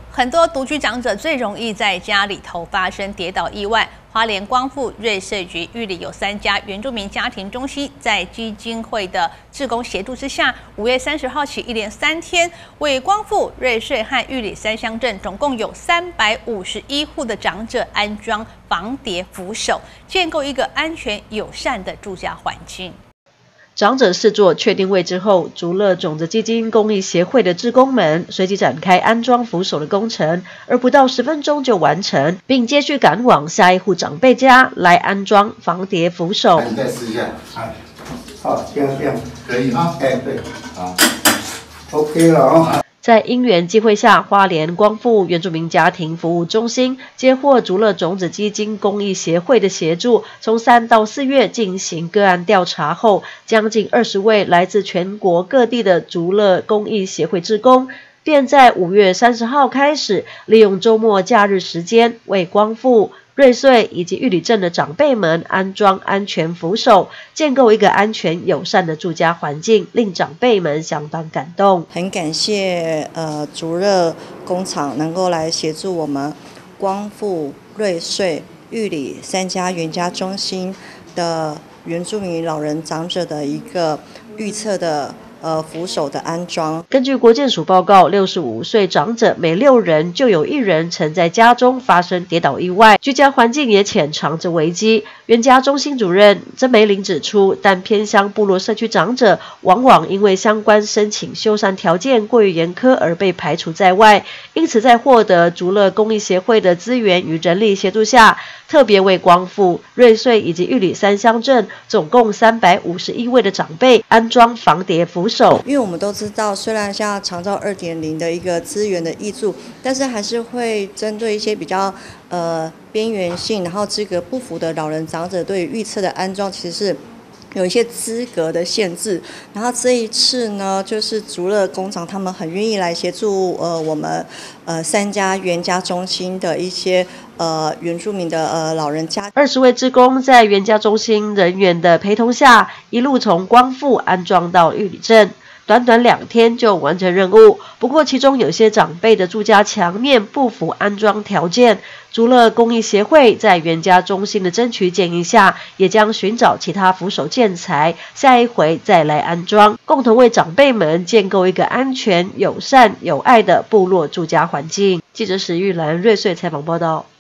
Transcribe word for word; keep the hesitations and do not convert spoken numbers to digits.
很多独居长者最容易在家里头发生跌倒意外。花莲光复瑞穗局玉里有三家原住民家庭中心，在基金会的志工协助之下，五月三十号起一连三天，为光复瑞穗和玉里三乡镇总共有三百五十一户的长者安装防跌扶手，建构一个安全友善的住家环境。 长者试做确定位置后，竹乐种子基金公益协会的志工们随即展开安装扶手的工程，而不到十分钟就完成，并接续赶往下一户长辈家来安装防跌扶手。 你再试一下， 哎，好，这样这样可以吗？ 哎，对， 好 ，OK 了哦。 在因缘际会下，花莲光复原住民家庭服务中心接获竹乐种子基金公益协会的协助，从三到四月进行个案调查后，将近二十位来自全国各地的竹乐公益协会志工，便在五月三十号开始，利用周末假日时间为光复 瑞穗以及玉里镇的长辈们安装安全扶手，建构一个安全友善的住家环境，令长辈们相当感动。 很感谢呃竹乐工厂能够来协助我们光复瑞穗玉里三家原家中心的原住民老人长者的一个预测的 呃，扶手的安装。 根据国健署报告，六十五岁长者每六人就有一人曾在家中发生跌倒意外，居家环境也潜藏着危机。原家中心主任曾梅玲指出，但偏乡部落社区长者往往因为相关申请修缮条件过于严苛而被排除在外，因此在获得竹乐公益协会的资源与人力协助下，特别为光复、瑞穗以及玉里三乡镇总共三百五十一位的长辈安装防跌扶手。 因为我们都知道，虽然像长照 二点零 的一个资源的挹注，但是还是会针对一些比较呃边缘性，然后资格不符的老人长者，对于预测的安装其实是 有一些资格的限制，然后这一次呢，就是竹乐工厂他们很愿意来协助呃我们呃三家原家中心的一些呃原住民的呃老人家。 二十位志工在原家中心人员的陪同下，一路从光复安装到玉里镇。 短短两天就完成任务，不过其中有些长辈的住家墙面不符安装条件，竹乐公益协会在原家中心的争取建议下，也将寻找其他扶手建材，下一回再来安装，共同为长辈们建构一个安全、友善、有爱的部落住家环境。记者史玉兰瑞穗采访报道。